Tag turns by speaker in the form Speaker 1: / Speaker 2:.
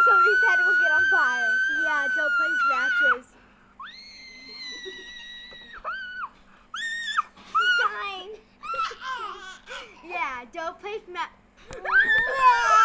Speaker 1: somebody's head will get on fire. Yeah, don't place matches. She's dying. Yeah, don't place matches.